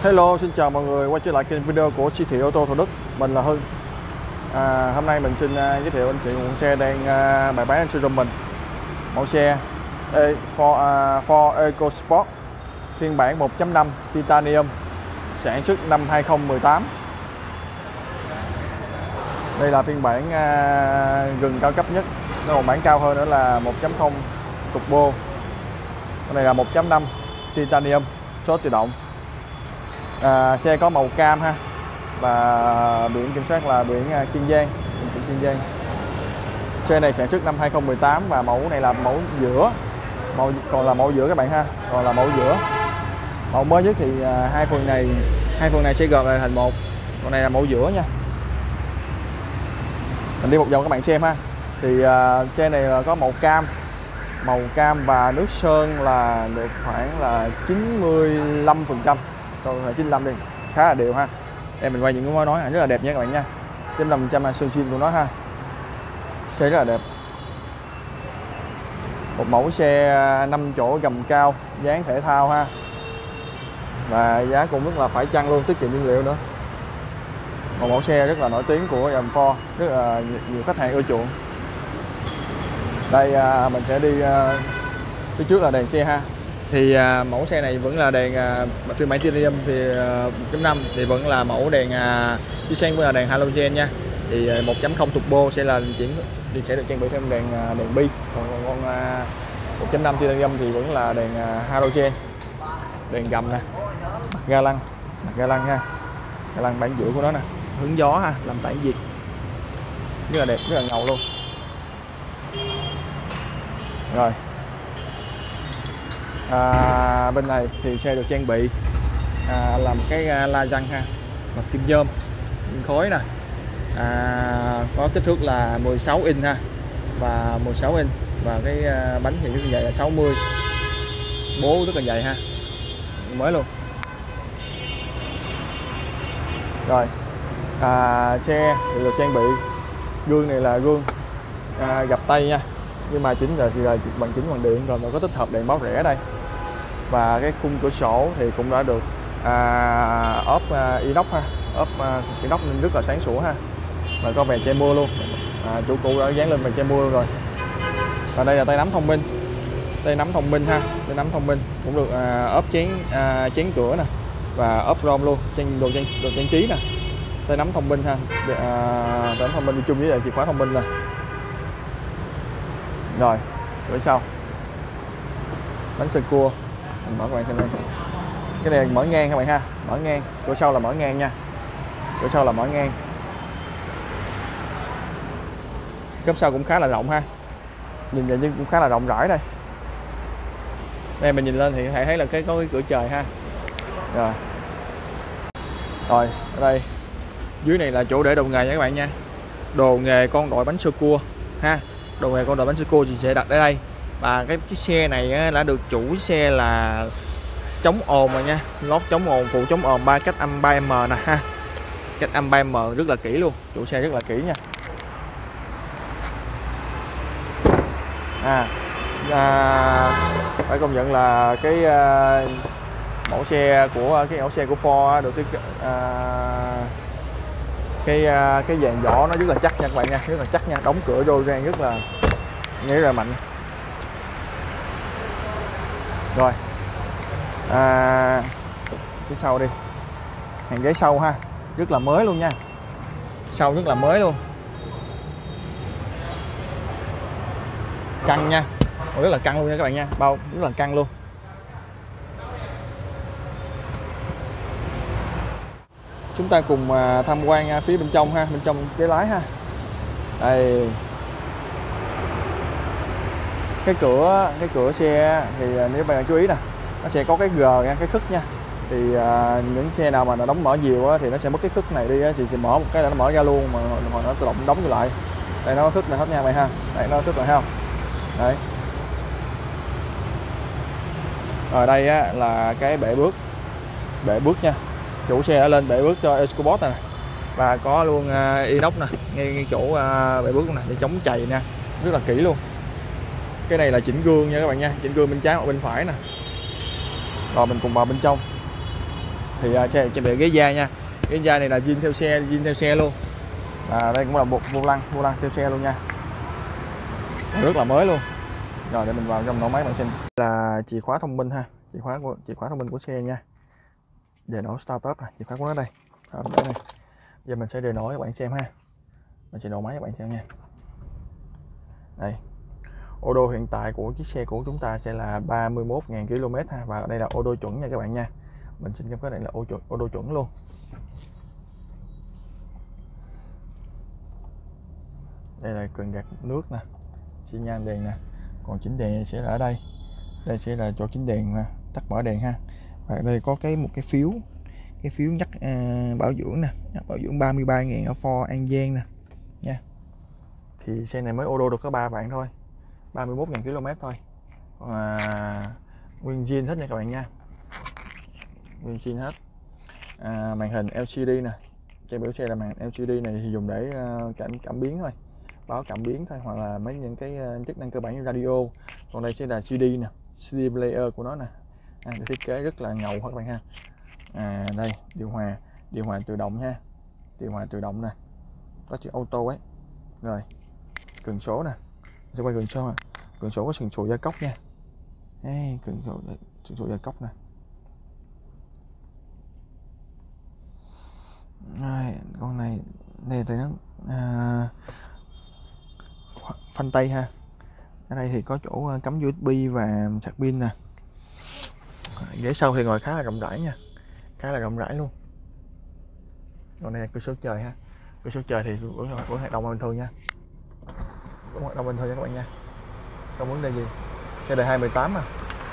Hello, xin chào mọi người quay trở lại kênh video của siêu thị ô tô Thủ Đức. Mình là Hưng. Hôm nay mình xin giới thiệu anh chị một xe đang bày bán trên showroom mình. Mẫu xe Ford EcoSport phiên bản 1.5 Titanium, sản xuất năm 2018. Đây là phiên bản gần cao cấp nhất. Nó còn bản cao hơn nữa là 1.0 Turbo. Cái này là 1.5 Titanium số tự động. Xe có màu cam ha, và biển kiểm soát là biển Kiên Giang, Kiên Giang. Xe này sản xuất năm 2018 và mẫu này là mẫu giữa, còn là mẫu giữa các bạn ha, còn là mẫu giữa. Mẫu mới nhất thì hai phần này sẽ gộp lại thành một, còn này là mẫu giữa nha. Mình đi một vòng các bạn xem ha. Thì xe này là có màu cam và nước sơn là được khoảng là 95%. Còn 95 đi, khá là đều ha. Đây mình quay những cái mối nói rất là đẹp nha các bạn nha. 95% là sơn zin của nó ha. Xe rất là đẹp. Một mẫu xe 5 chỗ gầm cao, dáng thể thao ha. Và giá cũng rất là phải chăng luôn, tiết kiệm nhiên liệu nữa. Một mẫu xe rất là nổi tiếng của dòng Ford, rất là nhiều khách hàng ưa chuộng. Đây mình sẽ đi phía trước là đèn xe ha. Thì mẫu xe này vẫn là đèn phiên bản Titanium thì 1.5 thì vẫn là mẫu đèn chiếu sáng vẫn là đèn halogen nha. Thì 1.0 Turbo sẽ được trang bị thêm đèn bi, còn 1.5 Titanium thì vẫn là đèn halogen, đèn gầm nè, ga lăng ha, ga lăng bản giữa của nó nè, hướng gió ha, làm tản nhiệt, rất là đẹp, rất là ngầu luôn. Rồi. Bên này thì xe được trang bị làm cái la răng ha, mặt kim nhôm, kim khối nè, có kích thước là 16 inch ha, và 16 inch và cái bánh thì rất là dày là 60, bố rất là dày ha, mới luôn. Rồi xe thì được trang bị gương này là gương gập tay nha, nhưng mà chính là bằng điện rồi, mà có tích hợp đèn báo rẽ ở đây. Và cái khung cửa sổ thì cũng đã được ốp inox ha, ốp inox nên rất là sáng sủa ha, và có vèn che mưa luôn. Chủ cũ đã dán lên vèn che mưa luôn rồi. Và đây là tay nắm thông minh, ha, tay nắm thông minh cũng được ốp chén cửa nè, và ốp rom luôn, đồ trang trí nè. Tay nắm thông minh ha, tay nắm thông minh đi chung với chìa khóa thông minh nè. Rồi, cửa sau bánh sơ cua, mình mở các bạn xem đây. Cái này mở ngang các bạn ha, mở ngang, cửa sau là mở ngang nha, cửa sau là mở ngang. Cốp sau cũng khá là rộng ha, nhìn vậy nhưng cũng khá là rộng rãi đây. Đây mình nhìn lên thì có thể thấy là có cái cửa trời ha. Rồi ở đây dưới này là chỗ để đồ nghề nha các bạn nha, đồ nghề con đội bánh sơ cua ha. Đồ nghề con đội bánh sơ cua thì sẽ đặt ở đây. Và cái chiếc xe này đã được chủ xe là chống ồn rồi nha, lót chống ồn, phụ chống ồn cách âm 3M nè ha, cách âm 3M rất là kỹ luôn, chủ xe rất là kỹ nha. Phải công nhận là cái mẫu xe của Ford được cái dàn vỏ nó rất là chắc nha các bạn nha, rất là chắc nha, đóng cửa vô ra rất là mạnh. Rồi phía sau đi, hàng ghế sau ha, rất là mới luôn nha, sau rất là mới luôn, căng nha, rất là căng luôn nha các bạn nha, bao rất là căng luôn. Chúng ta cùng tham quan phía bên trong ha, bên trong ghế lái ha. Đây, cái cửa xe thì nếu bạn chú ý nè, nó sẽ có cái G nha, cái khức nha. Thì những xe nào mà nó đóng mở nhiều á, thì nó sẽ mất cái khức này đi á, thì sẽ mở một cái là nó mở ra luôn, mà nó tự động đóng lại. Đây nó có khức này hết nha bạn ha, đây nó có khức rồi thấy không? Đấy. Rồi đây á, là cái bệ bước nha, chủ xe đã lên bệ bước cho EcoSport này, và có luôn inox nè, ngay chỗ bệ bước này để chống chày nha, rất là kỹ luôn. Cái này là chỉnh gương nha các bạn nha, chỉnh gương bên trái hoặc bên phải nè. Rồi mình cùng vào bên trong. Thì xe trang bị ghế da nha, ghế da này là zin theo xe luôn. Đây cũng là vô lăng theo xe luôn nha, rất là mới luôn. Rồi để mình vào trong nổ máy bạn xem. Là chìa khóa thông minh ha, chìa khóa thông minh của xe nha. Đề nổ start up này, chìa khóa của nó đây. Đây này. Giờ mình sẽ đề nổ các bạn xem ha. Mình sẽ nổ máy các bạn xem nha. Đây. Ô đô hiện tại của chiếc xe của chúng ta sẽ là 31.000 km ha, và đây là ô đô chuẩn nha các bạn nha. Mình xin cam kết này là ô đô chuẩn luôn. Đây là cần gạt nước nè, xi nhan đèn nè, còn chỉnh đèn sẽ là ở đây. Đây sẽ là chỗ chỉnh đèn tắt mở đèn ha. Và đây có một cái phiếu nhắc bảo dưỡng nè, bảo dưỡng 33.000 ở Ford An Giang nè nha. Thì xe này mới ô đô được có 3 vạn thôi, 31.000 km thôi. Nguyên zin hết nha các bạn nha, nguyên zin hết. Màn hình LCD nè, trang bị xe là màn LCD này thì dùng để cảm biến thôi, báo cảm biến thôi, hoặc là mấy những cái chức năng cơ bản như radio. Còn đây sẽ là CD nè, CD player của nó nè. Được thiết kế rất là ngầu các bạn ha. Đây điều hòa tự động ha, điều hòa tự động nè, có chữ auto ấy. Rồi cần số nè, sẽ quay cần số, cần số có sừng sùi gia cốc nha. Cần số sừng sùi gia cốc nè. Rồi, con này thì nó phanh tay ha. Ở đây thì có chỗ cắm USB và sạc pin nè. Ghế sau thì ngồi khá là rộng rãi nha, khá là rộng rãi luôn. Còn đây là cửa sổ trời ha, cửa sổ trời thì vẫn hoạt động bình thường nha, vẫn hoạt động bình thường nha các bạn nha, không vấn đề gì. Xe đời 2018 mà.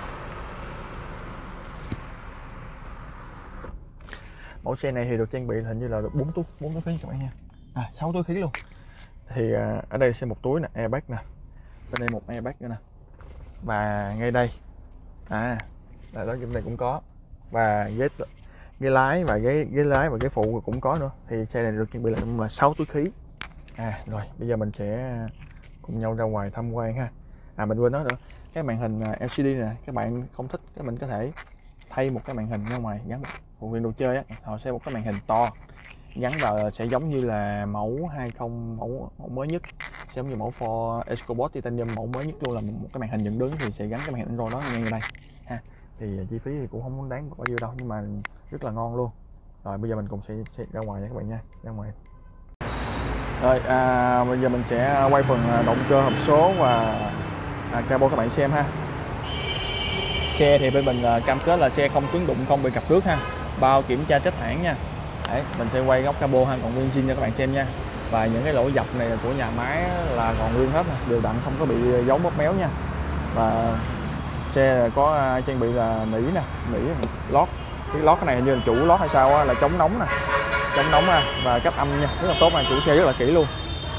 Mẫu xe này thì được trang bị hình như là được 4 túi khí các bạn nha, 6 túi khí luôn. Thì ở đây sẽ một túi nè, airbag nè, bên đây một airbag nữa nè, và ngay đây là đó, trong này cũng có, và ghế lái và ghế lái và ghế phụ cũng có nữa. Thì xe này được trang bị là 6 túi khí. Rồi bây giờ mình sẽ cùng nhau ra ngoài tham quan ha. Mình quên nói nữa, cái màn hình LCD nè, các bạn không thích cái mình có thể thay một cái màn hình ra ngoài gắn phụ kiện đồ chơi á, họ sẽ một cái màn hình to gắn vào, sẽ giống như là mẫu 20 mẫu mới nhất, giống như mẫu Ford EcoSport Titanium mẫu mới nhất luôn, là một cái màn hình dựng đứng thì sẽ gắn cái màn hình Android đó ngay đây ha. Thì chi phí thì cũng không đáng bao nhiêu đâu, nhưng mà rất là ngon luôn. Rồi bây giờ mình cùng sẽ ra ngoài nha các bạn nha, ra ngoài. Rồi bây giờ mình sẽ quay phần động cơ, hộp số và cabo các bạn xem ha. Xe thì bên mình cam kết là xe không tiếng đụng, không bị cặp nước ha, bao kiểm tra chất hãng nha. Đấy, mình sẽ quay góc cabo ha, còn nguyên zin cho các bạn xem nha. Và những cái lỗ dọc này của nhà máy là còn nguyên hết, đều đặn, không có bị dấu móc méo nha. Và xe có trang bị là nỉ nè, nỉ lót. Cái lót cái này hình như là chủ lót hay sao á, là chống nóng nè, chống nóng và cách âm nha, rất là tốt nha, chủ xe rất là kỹ luôn.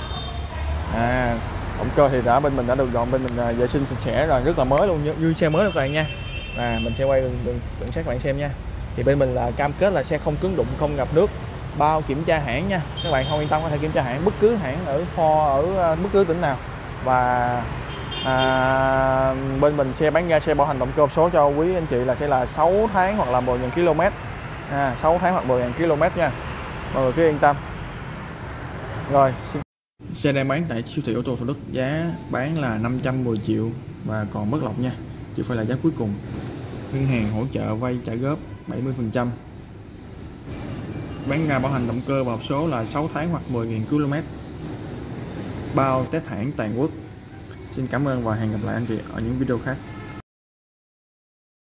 Động cơ thì bên mình đã được dọn, bên mình vệ sinh sạch sẽ rồi, rất là mới luôn, như xe mới luôn các bạn nha. Mình sẽ quay gần sát các bạn xem nha. Thì bên mình là cam kết là xe không cứng đụng, không ngập nước, bao kiểm tra hãng nha. Các bạn không yên tâm có thể kiểm tra hãng bất cứ hãng ở Ford, ở bất cứ tỉnh nào. Và bên mình xe bán ra xe bảo hành động cơ hộp số cho quý anh chị là sẽ là 6 tháng hoặc là 10.000 km. 6 tháng hoặc 10.000 km nha, mọi người cứ yên tâm. Rồi, xe đang bán tại siêu thị ô tô Thủ Đức, giá bán là 510 triệu và còn bất lộc nha, chứ phải là giá cuối cùng. Ngân hàng hỗ trợ vay trả góp 70%. Bán ra bảo hành động cơ và hộp số là 6 tháng hoặc 10.000 km, bao test hãng toàn quốc. Xin cảm ơn và hẹn gặp lại anh chị ở những video khác.